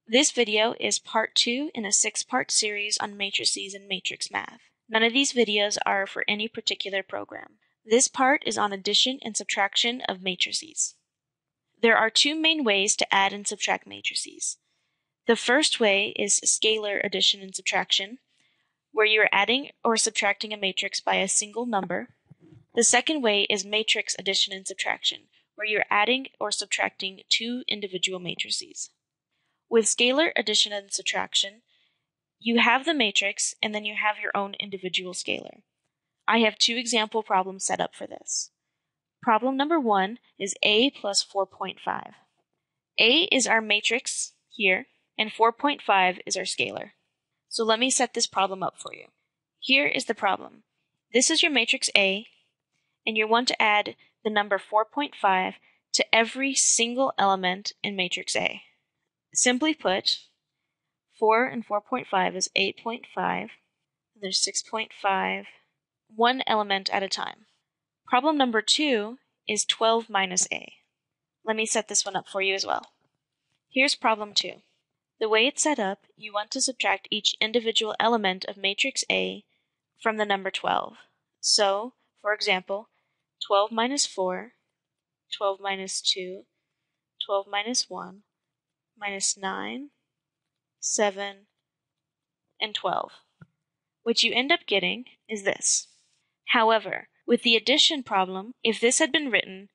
This video is part 2 in a 6-part series on matrices and matrix math. None of these videos are for any particular program. This part is on addition and subtraction of matrices. There are two main ways to add and subtract matrices. The first way is scalar addition and subtraction, where you are adding or subtracting a matrix by a single number. The second way is matrix addition and subtraction, where you're adding or subtracting two individual matrices. With scalar addition and subtraction, you have the matrix and then you have your own individual scalar. I have two example problems set up for this. Problem number 1 is a plus 4.5. A is our matrix here, and 4.5 is our scalar. So let me set this problem up for you. Here is the problem. This is your matrix A, and you want to add the number 4.5 to every single element in matrix A. Simply put, 4 and 4.5 is 8.5, there's 6.5, one element at a time. Problem number 2 is 12 minus A. Let me set this one up for you as well. Here's problem 2. The way it's set up, you want to subtract each individual element of matrix A from the number 12. So, for example, 12 minus 4, 12 minus 2, 12 minus 1, minus 9, 7, and 12. What you end up getting is this. However, with the addition problem, if this had been written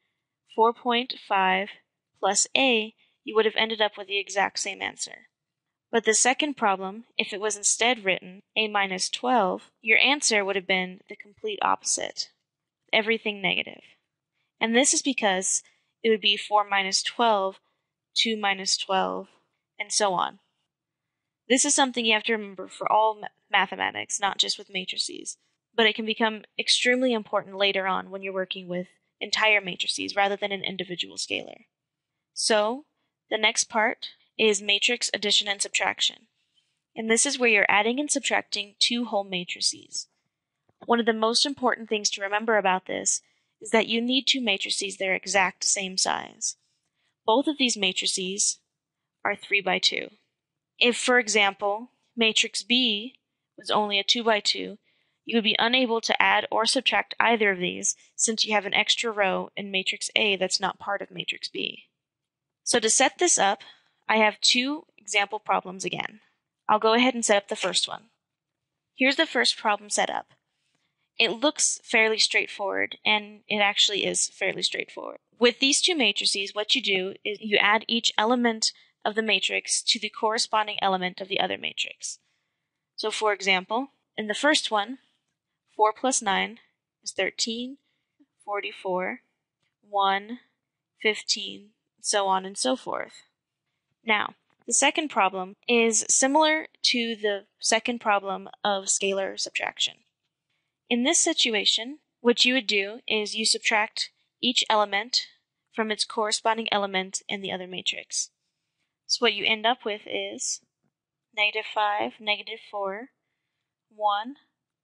4.5 plus A, you would have ended up with the exact same answer. But the second problem, if it was instead written A minus 12, your answer would have been the complete opposite. Everything negative. And this is because it would be 4 minus 12, 2 minus 12, and so on. This is something you have to remember for all mathematics, not just with matrices, but it can become extremely important later on when you're working with entire matrices rather than an individual scalar. So, the next part is matrix addition and subtraction. And this is where you're adding and subtracting two whole matrices. One of the most important things to remember about this is that you need two matrices that are exact same size. Both of these matrices are 3 by 2. If, for example, matrix B was only a 2 by 2, you would be unable to add or subtract either of these since you have an extra row in matrix A that's not part of matrix B. So to set this up, I have two example problems again. I'll go ahead and set up the first one. Here's the first problem set up. It looks fairly straightforward, and it actually is fairly straightforward. With these two matrices, what you do is you add each element of the matrix to the corresponding element of the other matrix. So for example, in the first one, 4 plus 9 is 13, 44, 1, 15, so on and so forth. Now, the second problem is similar to the second problem of scalar subtraction. In this situation, what you would do is you subtract each element from its corresponding element in the other matrix. So what you end up with is negative 5, negative 4, 1,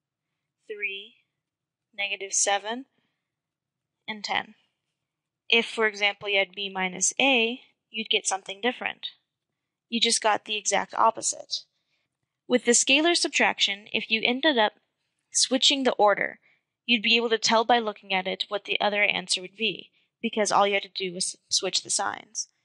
3, negative 7, and 10. If, for example, you had B minus A, you'd get something different. You just got the exact opposite. With the scalar subtraction, if you ended up switching the order, you'd be able to tell by looking at it what the other answer would be, because all you had to do was switch the signs.